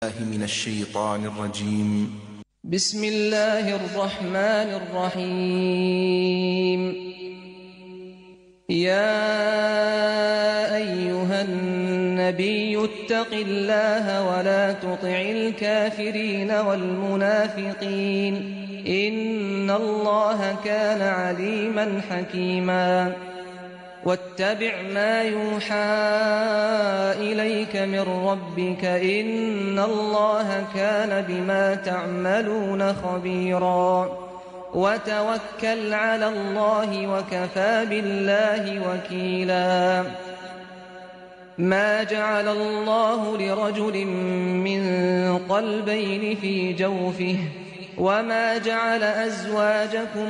من الشيطان الرجيم. بسم الله الرحمن الرحيم. يا أيها النبي اتق الله ولا تطع الكافرين والمنافقين إن الله كان عليما حكيما. واتبع ما يوحى إليك من ربك إن الله كان بما تعملون خبيرا. وتوكل على الله وكفى بالله وكيلا. ما جعل الله لرجل من قلبين في جوفه وما جعل أزواجكم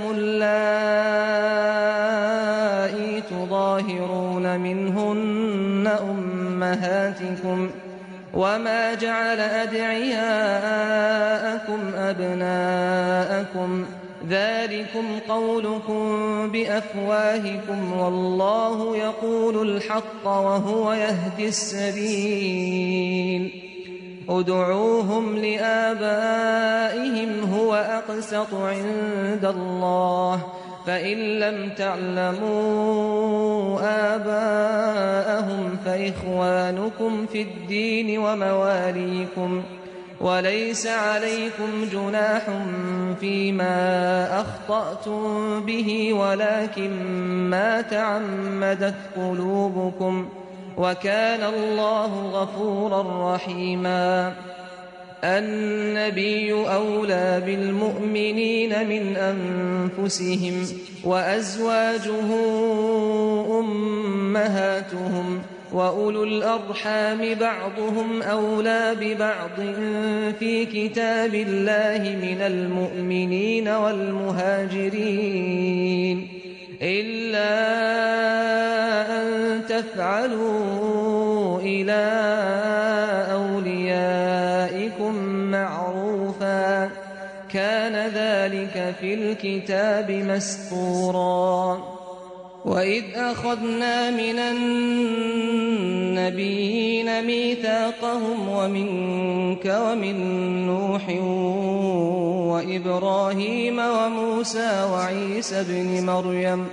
اللائي تظاهرون منهن أمهاتكم وما جعل أدعياءكم أبناءكم ذلكم قولكم بأفواهكم والله يقول الحق وهو يهدي السبيل. ادعوهم لآبائهم هو أقسط عند الله فإن لم تعلموا آباءهم فإخوانكم في الدين ومواليكم وليس عليكم جناح فيما أخطأتم به ولكن ما تعمدت قلوبكم وكان الله غفورا رحيما. النبي أولى بالمؤمنين من أنفسهم وأزواجه أمهاتهم وأولو الأرحام بعضهم أولى ببعض في كتاب الله من المؤمنين والمهاجرين إلا أن تفعلوا إلى أوليائكم معروفا كان ذلك في الكتاب مسطورا. وإذ أخذنا من النبيين ميثاقهم ومنك ومن نوح وإبراهيم وموسى وعيسى بن مريم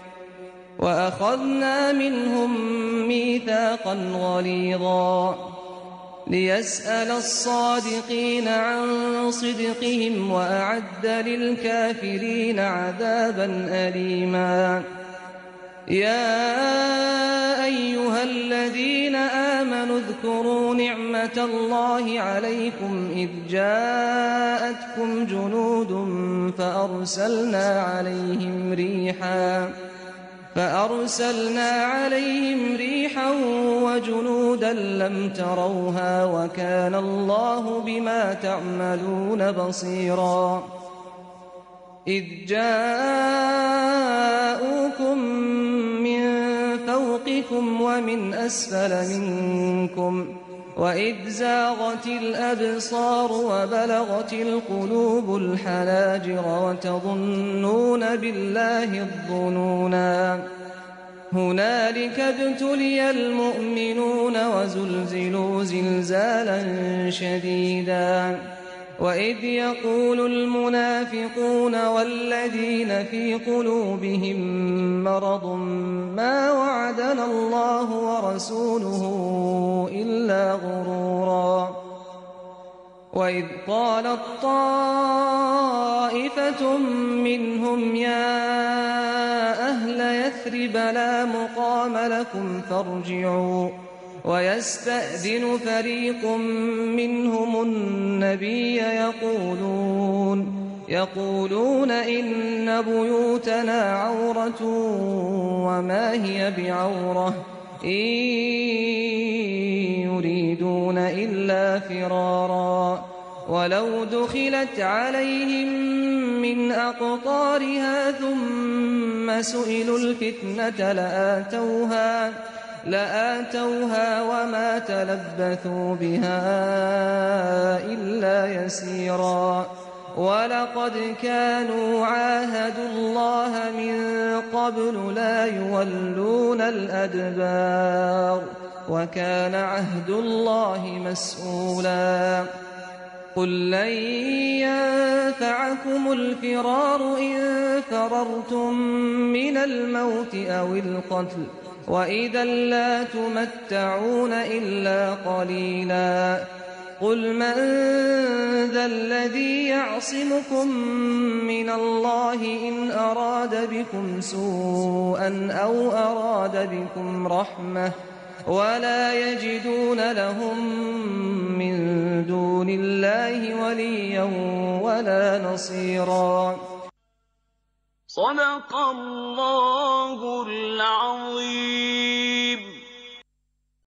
وأخذنا منهم ميثاقا غليظا ليسأل الصادقين عن صدقهم وأعد للكافرين عذابا أليما. يا أيها الذين آمنوا اذكروا نعمة الله عليكم إذ جاءتكم جنود فأرسلنا عليهم ريحا وجنودا لم تروها وكان الله بما تعملون بصيرا. إذ جاءوكم من فوقكم ومن أسفل منكم وإذ زاغت الأبصار وبلغت القلوب الحناجر وتظنون بالله الظنونا. هنالك ابتلي المؤمنون وزلزلوا زلزالا شديدا. وإذ يقول المنافقون والذين في قلوبهم مرض ما وعدنا الله ورسوله إلا غرورا. وإذ قالت طائفة منهم يا أهل يثرب لا مقام لكم فارجعوا ويستأذن فريق منهم النبي يقولون إن بيوتنا عورة وما هي بعورة إن يريدون إلا فرارا. ولو دخلت عليهم من أقطارها ثم سئلوا الفتنة لآتوها وما تلبثوا بها إلا يسيرا. ولقد كانوا عاهدوا الله من قبل لا يولون الأدبار وكان عهد الله مسؤولا قل لن ينفعكم الفرار إن فررتم من الموت أو القتل وإذا لا تمتعون إلا قليلا قل من ذا الذي يعصمكم من الله إن أراد بكم سوءا أو أراد بكم رحمة ولا يجدون لهم من دون الله وليا ولا نصيرا صدق الله العظيم.